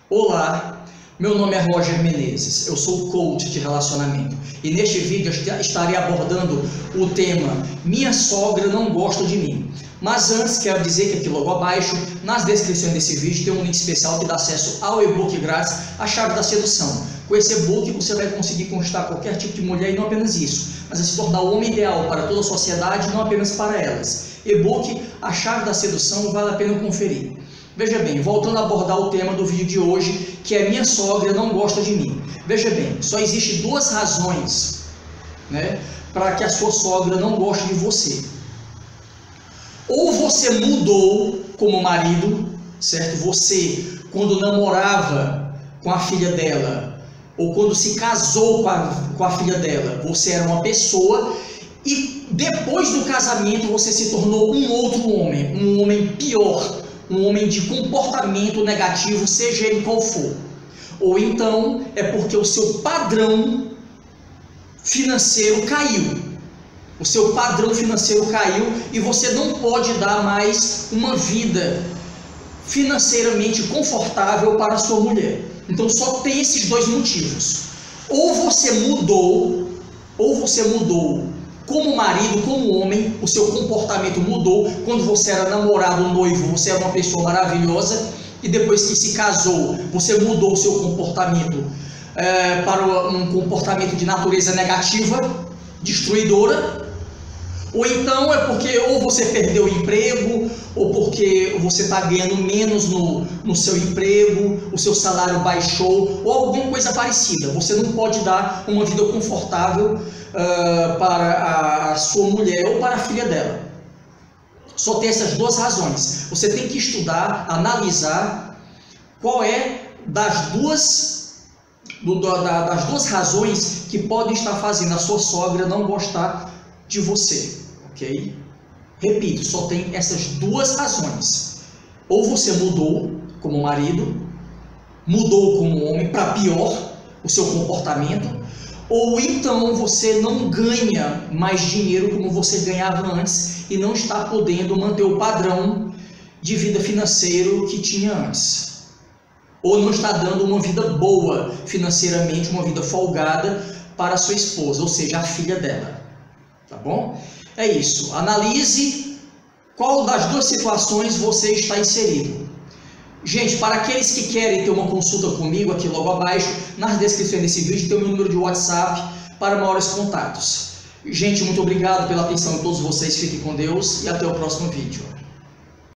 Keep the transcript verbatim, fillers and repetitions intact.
Olá, meu nome é Roger Menezes, eu sou coach de relacionamento e neste vídeo eu estarei abordando o tema Minha sogra não gosta de mim. Mas antes quero dizer que aqui logo abaixo, nas descrições desse vídeo, tem um link especial que dá acesso ao e-book grátis, A Chave da Sedução. Com esse e-book você vai conseguir conquistar qualquer tipo de mulher e não apenas isso, mas vai se tornar o homem ideal para toda a sociedade e não apenas para elas. E-book A Chave da Sedução, vale a pena conferir. Veja bem, voltando a abordar o tema do vídeo de hoje, que é minha sogra não gosta de mim. Veja bem, só existem duas razões, né, para que a sua sogra não goste de você. Ou você mudou como marido, certo? Você, quando namorava com a filha dela, ou quando se casou com a, com a filha dela, você era uma pessoa e depois do casamento você se tornou um outro homem, um homem pior, um homem de comportamento negativo, seja ele qual for. Ou então é porque o seu padrão financeiro caiu. O seu padrão financeiro caiu e você não pode dar mais uma vida financeiramente confortável para a sua mulher. Então só tem esses dois motivos. Ou você mudou, ou você mudou como marido, como homem, o seu comportamento mudou. Quando você era namorado, noivo, você era uma pessoa maravilhosa e depois que se casou, você mudou o seu comportamento é, para um comportamento de natureza negativa, destruidora. Ou então é porque ou você perdeu o emprego, ou porque você está ganhando menos no, no seu emprego, o seu salário baixou, ou alguma coisa parecida. Você não pode dar uma vida confortável uh, para a, a sua mulher ou para a filha dela. Só tem essas duas razões. Você tem que estudar, analisar qual é das duas, do, da, das duas razões que podem estar fazendo a sua sogra não gostar de você. Ok? Repito, só tem essas duas razões. Ou você mudou como marido, mudou como homem para pior o seu comportamento, ou então você não ganha mais dinheiro como você ganhava antes e não está podendo manter o padrão de vida financeiro que tinha antes. Ou não está dando uma vida boa financeiramente, uma vida folgada para a sua esposa, ou seja, a filha dela. Tá bom? É isso. Analise qual das duas situações você está inserido. Gente, para aqueles que querem ter uma consulta comigo, aqui logo abaixo, nas descrições desse vídeo tem o meu número de WhatsApp para maiores contatos. Gente, muito obrigado pela atenção de todos vocês. Fiquem com Deus e até o próximo vídeo.